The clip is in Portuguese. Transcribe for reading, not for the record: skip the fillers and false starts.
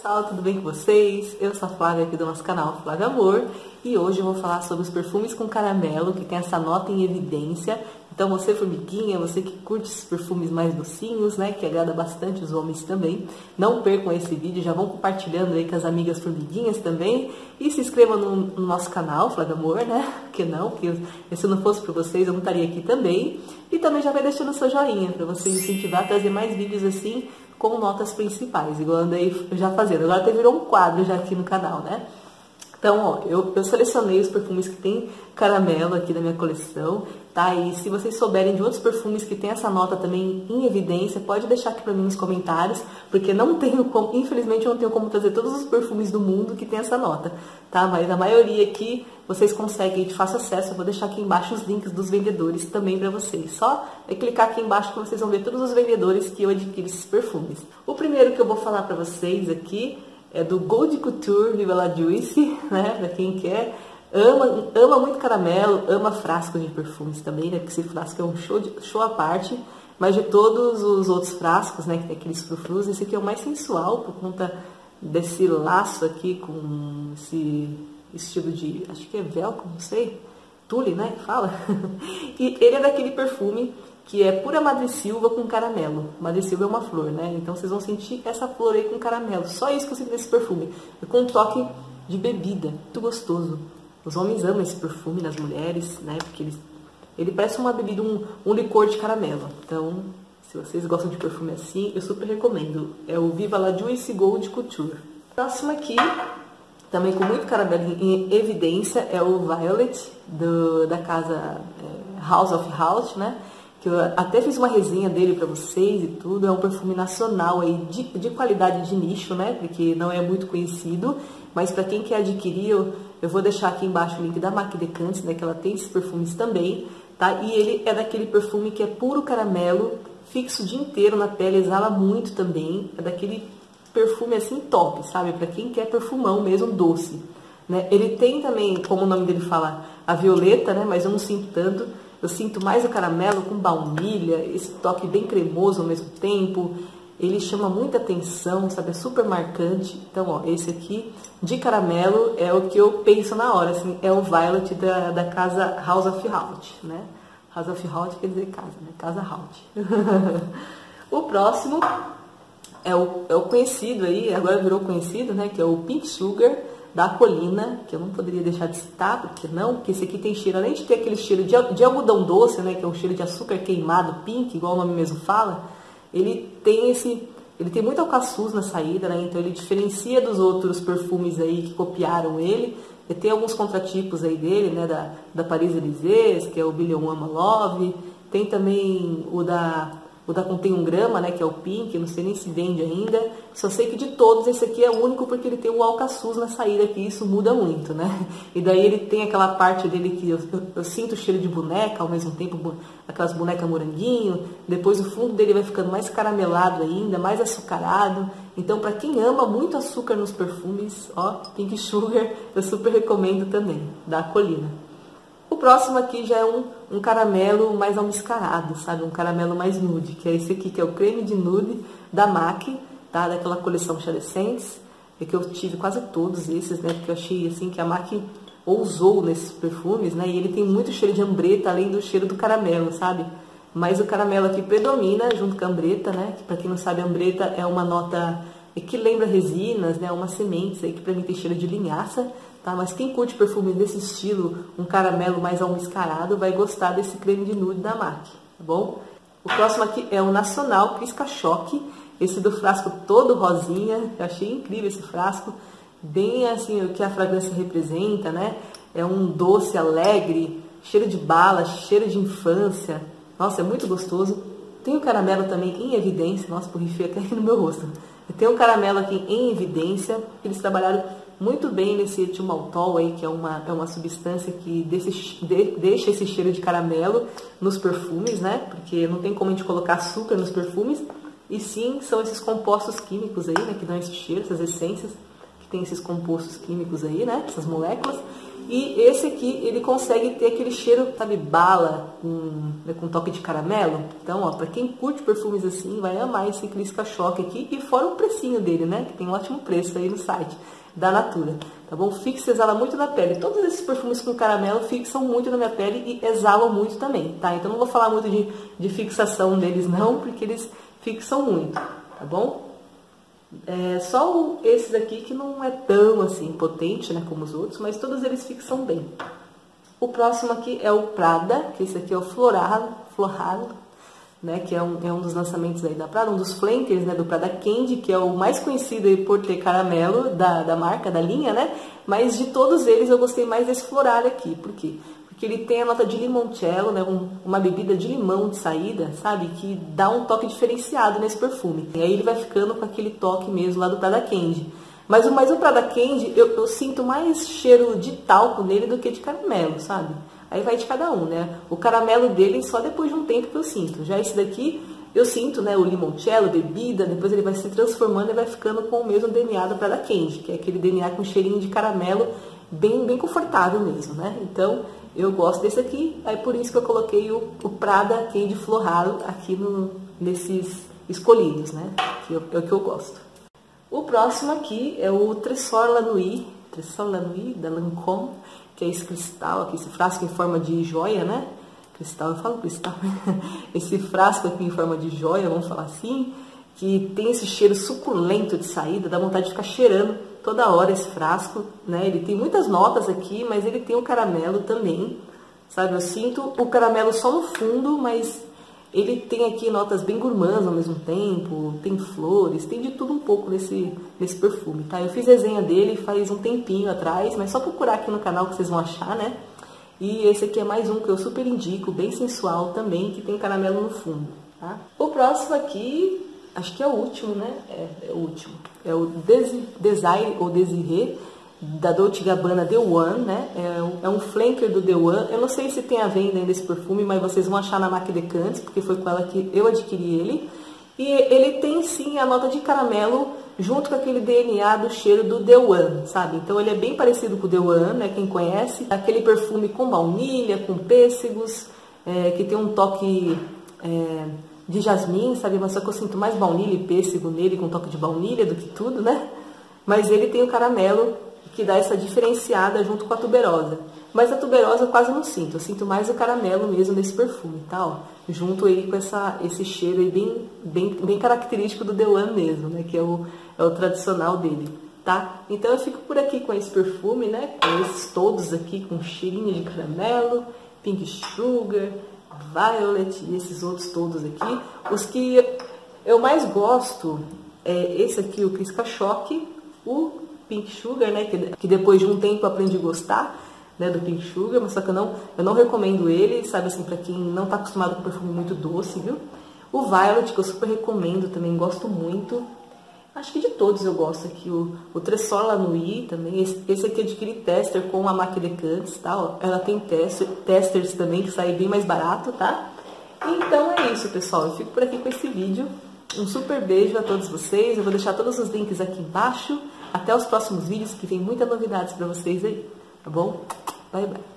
Pessoal, tudo bem com vocês? Eu sou a Flávia aqui do nosso canal Flávia Amor e hoje eu vou falar sobre os perfumes com caramelo que tem essa nota em evidência. Então você, formiguinha, você que curte esses perfumes mais docinhos, né, que agrada bastante os homens também, não percam esse vídeo, já vão compartilhando aí com as amigas formiguinhas também e se inscrevam no nosso canal Flávia Amor, né, porque não, que se não fosse por vocês eu não estaria aqui também. E também já vai deixando o seu joinha para você incentivar a trazer mais vídeos assim com notas principais, igual eu andei já fazendo. Agora até virou um quadro já aqui no canal, né? Então, ó, eu selecionei os perfumes que tem caramelo aqui da minha coleção, tá? E se vocês souberem de outros perfumes que tem essa nota também em evidência, pode deixar aqui pra mim nos comentários, porque não tenho como, infelizmente eu não tenho como trazer todos os perfumes do mundo que tem essa nota, tá? Mas a maioria aqui vocês conseguem de fácil acesso. Eu vou deixar aqui embaixo os links dos vendedores também pra vocês. Só é clicar aqui embaixo que vocês vão ver todos os vendedores que eu adquiro esses perfumes. O primeiro que eu vou falar pra vocês aqui é do Gold Couture Viva La Juice, né? Pra quem quer, ama muito caramelo, ama frascos de perfumes também, né? Porque esse frasco é um show à parte. Mas de todos os outros frascos, né? Que tem aqueles frufrus, esse aqui é o mais sensual por conta desse laço aqui com esse estilo de, acho que é velcro, não sei, tule, né? Que fala. E ele é daquele perfume que é pura madressilva com caramelo. Madressilva é uma flor, né? Então vocês vão sentir essa flor aí com caramelo. Só isso que eu sinto nesse perfume. E com um toque de bebida. Muito gostoso. Os homens amam esse perfume nas mulheres, né? Porque ele parece uma bebida, um licor de caramelo. Então, se vocês gostam de perfume assim, eu super recomendo. É o Viva La Juice Gold Couture. Próximo aqui, também com muito caramelo em evidência, é o Violet, da casa House of Hout, né? Que eu até fiz uma resenha dele pra vocês e tudo. É um perfume nacional aí de qualidade de nicho, né? Porque não é muito conhecido. Mas para quem quer adquirir, eu vou deixar aqui embaixo o link da Mac Decante, né? Que ela tem esses perfumes também, tá? E ele é daquele perfume que é puro caramelo, fixo o dia inteiro na pele, exala muito também. É daquele perfume assim top, sabe? Para quem quer perfumão mesmo, doce, né? Ele tem também, como o nome dele fala, a violeta, né? Mas eu não sinto tanto. Eu sinto mais o caramelo com baunilha, esse toque bem cremoso ao mesmo tempo. Ele chama muita atenção, sabe? É super marcante. Então, ó, esse aqui de caramelo é o que eu penso na hora, assim. É o Violet da casa House of Hout, né? House of Hout quer dizer casa, né? Casa Hout. O próximo é o conhecido aí, agora virou conhecido, né? Que é o Pink Sugar da Colina, que eu não poderia deixar de citar, porque não, porque esse aqui tem cheiro, além de ter aquele cheiro de algodão doce, né, que é um cheiro de açúcar queimado, pink, igual o nome mesmo fala, ele tem muito alcaçuz na saída, né, então ele diferencia dos outros perfumes aí que copiaram ele. E tem alguns contratipos aí dele, né, da Paris-Élysées, que é o Billion Ama Love, tem também o da contém 1 grama, né, que é o pink, eu não sei nem se vende ainda. Só sei que de todos esse aqui é o único porque ele tem o alcaçuz na saída, que isso muda muito, né? E daí ele tem aquela parte dele que eu sinto o cheiro de boneca, ao mesmo tempo aquelas bonecas moranguinho. Depois o fundo dele vai ficando mais caramelado ainda, mais açucarado. Então, para quem ama muito açúcar nos perfumes, ó, Pink Sugar, eu super recomendo também, da Colina. O próximo aqui já é um caramelo mais almiscarado, sabe? Um caramelo mais nude, que é esse aqui, que é o creme de nude da MAC, tá? Daquela coleção Charecentes, que eu tive quase todos esses, né? Porque eu achei, assim, que a MAC ousou nesses perfumes, né? E ele tem muito cheiro de ambreta, além do cheiro do caramelo, sabe? Mas o caramelo aqui predomina junto com a ambreta, né? Que pra quem não sabe, a ambreta é uma nota que lembra resinas, né? Umas sementes aí que pra mim tem cheiro de linhaça. Tá, mas quem curte perfume desse estilo, um caramelo mais almiscarado, vai gostar desse creme de nude da MAC, tá bom? O próximo aqui é o Nacional Pisca Choque, esse do frasco todo rosinha, eu achei incrível esse frasco, bem assim o que a fragrância representa, né? É um doce alegre, cheiro de bala, cheiro de infância, nossa, é muito gostoso. Tem o caramelo também em evidência, nossa, borrifei até aqui no meu rosto. Tem um caramelo aqui em evidência, eles trabalharam muito bem nesse etilmaltol aí, que é uma substância que deixa esse cheiro de caramelo nos perfumes, né? Porque não tem como a gente colocar açúcar nos perfumes, e sim, são esses compostos químicos aí, né? Que dão esse cheiro, essas essências, que tem esses compostos químicos aí, né? Essas moléculas. E esse aqui, ele consegue ter aquele cheiro, sabe, bala, com toque de caramelo. Então, ó, pra quem curte perfumes assim, vai amar esse Crisca Choque aqui. E fora o precinho dele, né, que tem um ótimo preço aí no site da Natura, tá bom? Fixa, exala muito na pele. Todos esses perfumes com caramelo fixam muito na minha pele e exalam muito também, tá? Então não vou falar muito de fixação deles não, porque eles fixam muito, tá bom? Só esse daqui que não é tão assim potente, né, como os outros, mas todos eles fixam bem. O próximo aqui é o Prada, que esse aqui é o Floral, né, que é um dos lançamentos aí da Prada, um dos flankers, né, do Prada Candy, que é o mais conhecido aí por ter caramelo da marca, da linha, né, mas de todos eles eu gostei mais desse Floral aqui. Por quê? Porque ele tem a nota de limoncello, né, uma bebida de limão de saída, sabe, que dá um toque diferenciado nesse perfume. E aí ele vai ficando com aquele toque mesmo lá do Prada Candy. Mas o Prada Candy, eu sinto mais cheiro de talco nele do que de caramelo, sabe? Aí vai de cada um, né? O caramelo dele só depois de um tempo que eu sinto. Já esse daqui, eu sinto, né, o limoncello, bebida, depois ele vai se transformando e vai ficando com o mesmo DNA do Prada Candy, que é aquele DNA com cheirinho de caramelo bem confortável mesmo, né? Então, eu gosto desse aqui, é por isso que eu coloquei o Prada Candy Floral aqui nesses escolhidos, né? Que é o que eu gosto. O próximo aqui é o Trésor La Nuit da Lancôme, que é esse cristal aqui, esse frasco em forma de joia, né? Cristal, eu falo cristal. Esse frasco aqui em forma de joia, vamos falar assim, que tem esse cheiro suculento de saída, dá vontade de ficar cheirando toda hora esse frasco, né? Ele tem muitas notas aqui, mas ele tem o caramelo também, sabe? Eu sinto o caramelo só no fundo, mas ele tem aqui notas bem gourmands ao mesmo tempo, tem flores, tem de tudo um pouco nesse perfume, tá? Eu fiz resenha dele faz um tempinho atrás, mas só procurar aqui no canal que vocês vão achar, né? E esse aqui é mais um que eu super indico, bem sensual também, que tem caramelo no fundo, tá? O próximo aqui, acho que é o último, né? É o último. É o Desire ou Desiré, da Dolce & Gabbana The One, né? É um flanker do The One. Eu não sei se tem a venda ainda esse perfume, mas vocês vão achar na Mac Decants, porque foi com ela que eu adquiri ele. E ele tem sim a nota de caramelo junto com aquele DNA do cheiro do The One, sabe? Então ele é bem parecido com o The One, né? Quem conhece. Aquele perfume com baunilha, com pêssegos, que tem um toque de jasmim, sabe? Mas só que eu sinto mais baunilha e pêssego nele, com um toque de baunilha do que tudo, né? Mas ele tem o caramelo que dá essa diferenciada junto com a tuberosa. Mas a tuberosa eu quase não sinto, eu sinto mais o caramelo mesmo nesse perfume, tá? Ó, junto aí com esse cheiro aí bem característico do The One mesmo, né? Que é o tradicional dele, tá? Então eu fico por aqui com esse perfume, né? Com esses todos aqui com cheirinho de caramelo, Pink Sugar, Violet e esses outros todos aqui. Os que eu mais gosto é esse aqui, o Crisca Choque, o Pink Sugar, né, que depois de um tempo eu aprendi a gostar, né, do Pink Sugar, mas só que eu não recomendo ele, sabe, assim, pra quem não tá acostumado com perfume muito doce, viu? O Violet, que eu super recomendo, também gosto muito. Acho que de todos eu gosto aqui. O Trésor La Nuit também, esse aqui eu adquiri tester com a Mac Decants, tá? Ó, ela tem testers também, que sai bem mais barato, tá? Então é isso, pessoal, eu fico por aqui com esse vídeo. Um super beijo a todos vocês, eu vou deixar todos os links aqui embaixo. Até os próximos vídeos, que tem muitas novidades pra vocês aí, tá bom? Bye, bye.